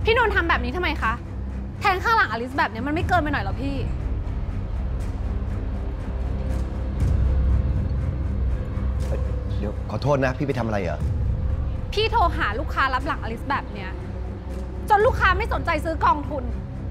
พี่นนท์ทำแบบนี้ทำไมคะแทงข้างหลังอลิซแบบนี้มันไม่เกินไปหน่อยหรอพี่เดี๋ยวขอโทษนะพี่ไปทำอะไรเหรอพี่โทรหาลูกค้ารับหลังอลิซแบบเนี้ยจนลูกค้าไม่สนใจซื้อกองทุน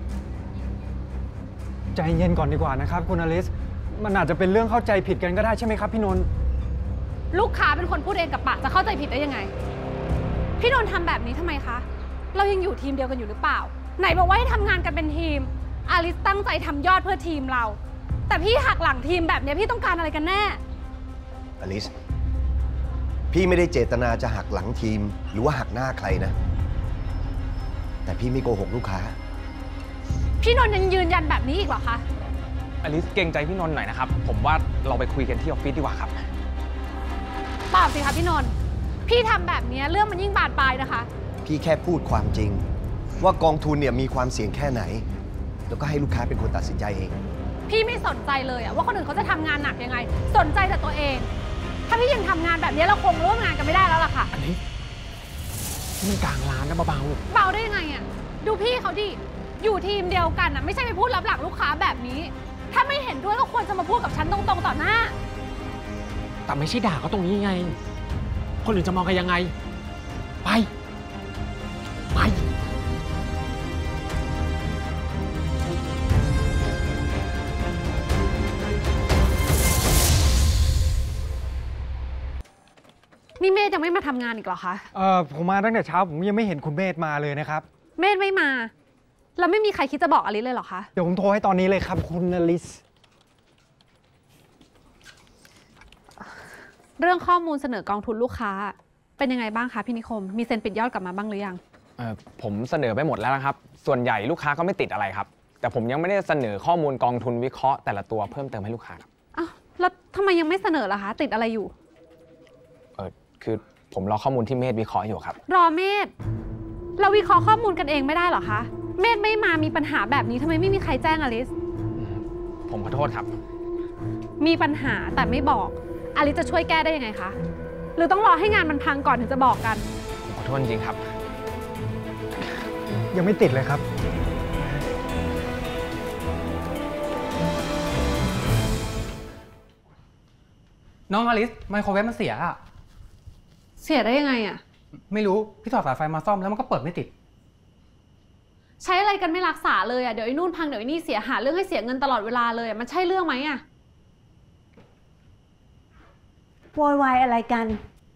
ใจเย็นก่อนดีกว่านะครับคุณอลิซมันอาจจะเป็นเรื่องเข้าใจผิดกันก็ได้ใช่ไหมครับพี่นนท์ลูกค้าเป็นคนพูดเองกับปากจะเข้าใจผิดได้ยังไงพี่นนท์ทำแบบนี้ทำไมคะเรายังอยู่ทีมเดียวกันอยู่หรือเปล่าไหนบอกว่าให้ทำงานกันเป็นทีมอลิซตั้งใจทำยอดเพื่อทีมเราแต่พี่หักหลังทีมแบบนี้พี่ต้องการอะไรกันแน่อลิซพี่ไม่ได้เจตนาจะหักหลังทีมหรือว่าหักหน้าใครนะแต่พี่ไม่โกหกลูกค้าพี่นนท์ยังยืนยันแบบนี้อีกเหรอคะอลิซเกรงใจพี่นนท์หน่อยนะครับผมว่าเราไปคุยกันที่ออฟฟิศดีกว่าครับเปล่าสิคะพี่นนท์พี่ทำแบบนี้เรื่องมันยิ่งบานปลายนะคะพี่แค่พูดความจริงว่ากองทุนเนี่ยมีความเสี่ยงแค่ไหนแล้วก็ให้ลูกค้าเป็นคนตัดสินใจเองพี่ไม่สนใจเลยว่าคนอื่นเขาจะทำงานหนักยังไงสนใจแต่ตัวเองถ้าพี่ยังทำงานแบบนี้เราคงร่วมงานกันไม่ได้แล้วล่ะค่ะอันนี้มันกลางร้านนะเบาเบาได้ยังไงดูพี่เขาดิอยู่ทีมเดียวกันไม่ใช่ไปพูดรับหลังลูกค้าแบบนี้ถ้าไม่เห็นด้วยก็ควรจะมาพูดกับฉันตรงๆต่อหน้าแต่ไม่ใช่ด่าเขาตรงนี้ไงคนอื่นจะมองกันยังไงไปนี่เมธยังไม่มาทำงานอีกเหรอคะผมมาตั้งแต่เช้าผมยังไม่เห็นคุณเมธมาเลยนะครับเมธไม่มาแล้วไม่มีใครคิดจะบอกอลิซเลยเหรอคะเดี๋ยวผมโทรให้ตอนนี้เลยครับคุณอลิซเรื่องข้อมูลเสนอกองทุนลูกค้าเป็นยังไงบ้างคะพี่นิคมมีเซ็นปิดยอดกลับมาบ้างหรือยังผมเสนอไปหมดแล้วนะครับส่วนใหญ่ลูกค้าก็ไม่ติดอะไรครับแต่ผมยังไม่ได้เสนอข้อมูลกองทุนวิเคราะห์แต่ละตัวเพิ่มเติมให้ลูกค้าครับอ้าวแล้วทำไมยังไม่เสนอล่ะคะติดอะไรอยู่คือผมรอข้อมูลที่เมธวิเคราะห์อยู่ครับรอเมธเราวิเคราะห์ข้อมูลกันเองไม่ได้หรอคะเมธไม่มามีปัญหาแบบนี้ทำไมไม่มีใครแจ้งอลิซผมขอโทษครับมีปัญหาแต่ไม่บอกอลิซจะช่วยแก้ได้ยังไงคะหรือต้องรอให้งานมันพังก่อนถึงจะบอกกันผมขอโทษจริงครับยังไม่ติดเลยครับน้องอลิซไมโครเวฟมันเสียได้ยังไงไม่รู้พี่ถอดสายไฟมาซ่อมแล้วมันก็เปิดไม่ติดใช้อะไรกันไม่รักษาเลยเดี๋ยวไอ้นู่นพังเดี๋ยวไอ้นี่เสียหาเรื่องให้เสียเงินตลอดเวลาเลยมันใช่เรื่องไหมโวยวายอะไรกัน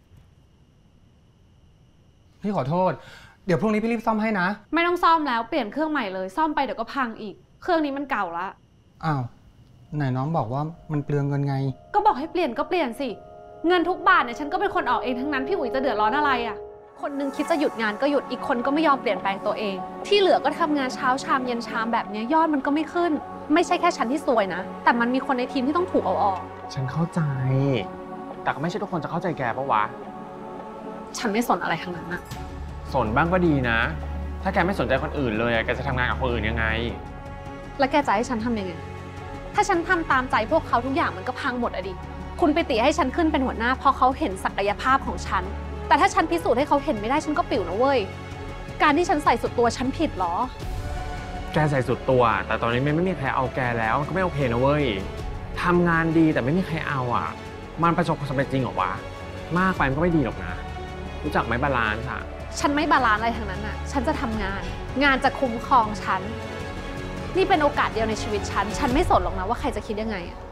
พี่ขอโทษเดี๋ยวพรุ่งนี้พี่รีบซ่อมให้นะไม่ต้องซ่อมแล้วเปลี่ยนเครื่องใหม่เลยซ่อมไปเดี๋ยวก็พังอีกเครื่องนี้มันเก่าละอ้าวไหนน้องบอกว่ามันเปลืองเงินไงก็บอกให้เปลี่ยนก็เปลี่ยนสิเงินทุกบาทเนี่ยฉันก็เป็นคนออกเองทั้งนั้นพี่อุ๋ยจะเดือดร้อนอะไรคนนึงคิดจะหยุดงานก็หยุดอีกคนก็ไม่ยอมเปลี่ยนแปลงตัวเองที่เหลือก็ทำงานเช้าชามเย็นชามแบบนี้ยอดมันก็ไม่ขึ้นไม่ใช่แค่ฉันที่ซวยนะแต่มันมีคนในทีมที่ต้องถูกเอาออกฉันเข้าใจแต่ก็ไม่ใช่ทุกคนจะเข้าใจแกปะวะฉันไม่สนอะไรทั้งนั้นสนบ้างก็ดีนะถ้าแกไม่สนใจคนอื่นเลยแกจะทำงานกับคนอื่นยังไงแล้วแกจะให้ฉันทำยังไงถ้าฉันทำตามใจพวกเขาทุกอย่างมันก็พังหมดดิคุณไปติให้ฉันขึ้นเป็นหัวหน้าเพราะเขาเห็นศักยภาพของฉันแต่ถ้าฉันพิสูจน์ให้เขาเห็นไม่ได้ฉันก็ปิ๋วนะเว้ยการที่ฉันใส่สุดตัวฉันผิดหรอแกใส่สุดตัวแต่ตอนนี้ไม่มีใครเอาแกแล้วก็ไม่โอเคนะเว้ยทำงานดีแต่ไม่มีใครเอามันประสบความสำเร็จจริงหรอวะมากไปมันก็ไม่ดีหรอกนะรู้จักไหมบาลานซ์ฉันไม่บาลานซ์อะไรทั้งนั้นฉันจะทำงานจะคุ้มครองฉันนี่เป็นโอกาสเดียวในชีวิตฉันไม่สนหรอกนะว่าใครจะคิดยังไง